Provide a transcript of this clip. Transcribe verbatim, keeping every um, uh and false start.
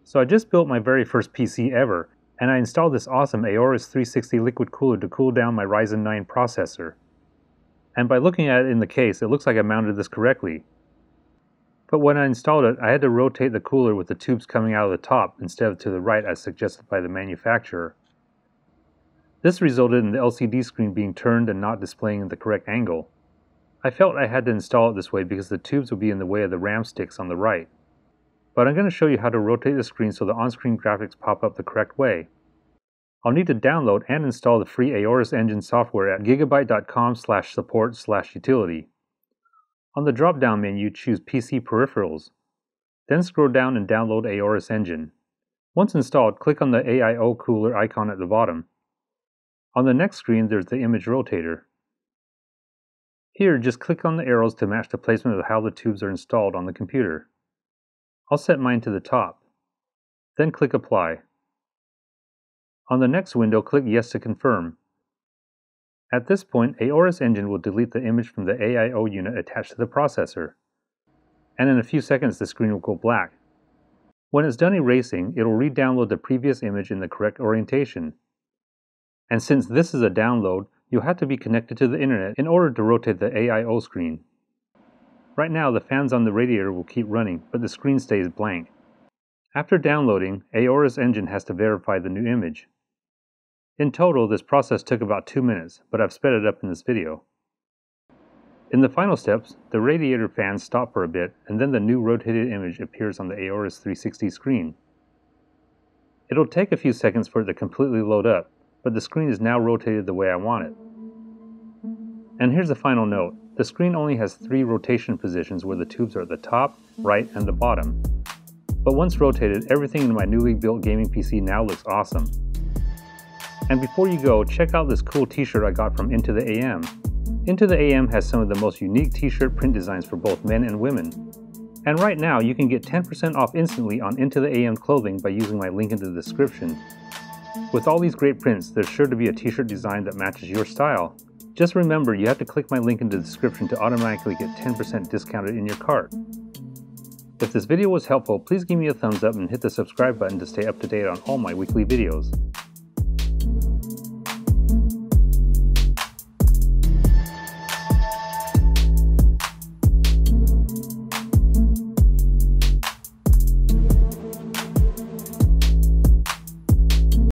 So I just built my very first P C ever, and I installed this awesome Aorus three sixty liquid cooler to cool down my Ryzen nine processor. And by looking at it in the case, it looks like I mounted this correctly. But when I installed it, I had to rotate the cooler with the tubes coming out of the top instead of to the right as suggested by the manufacturer. This resulted in the L C D screen being turned and not displaying in the correct angle. I felt I had to install it this way because the tubes would be in the way of the RAM sticks on the right. But I'm going to show you how to rotate the screen so the on-screen graphics pop up the correct way. I'll need to download and install the free Aorus Engine software at gigabyte dot com slash support slash utility. On the drop-down menu, choose P C Peripherals. Then scroll down and download Aorus Engine. Once installed, click on the A I O cooler icon at the bottom. On the next screen, there's the image rotator. Here, just click on the arrows to match the placement of how the tubes are installed on the computer. I'll set mine to the top. Then click Apply. On the next window, click Yes to confirm. At this point, Aorus Engine will delete the image from the A I O unit attached to the processor. And in a few seconds, the screen will go black. When it's done erasing, it will re-download the previous image in the correct orientation. And since this is a download, you'll have to be connected to the internet in order to rotate the A I O screen. Right now, the fans on the radiator will keep running, but the screen stays blank. After downloading, Aorus Engine has to verify the new image. In total, this process took about two minutes, but I've sped it up in this video. In the final steps, the radiator fans stop for a bit, and then the new rotated image appears on the Aorus three sixty screen. It'll take a few seconds for it to completely load up, but the screen is now rotated the way I want it. And here's the final note. The screen only has three rotation positions where the tubes are at the top, right, and the bottom. But once rotated, everything in my newly built gaming P C now looks awesome. And before you go, check out this cool t-shirt I got from Into the A M. Into the A M has some of the most unique t-shirt print designs for both men and women. And right now, you can get ten percent off instantly on Into the A M clothing by using my link in the description. With all these great prints, there's sure to be a t-shirt design that matches your style. Just remember, you have to click my link in the description to automatically get ten percent discounted in your cart. If this video was helpful, please give me a thumbs up and hit the subscribe button to stay up to date on all my weekly videos.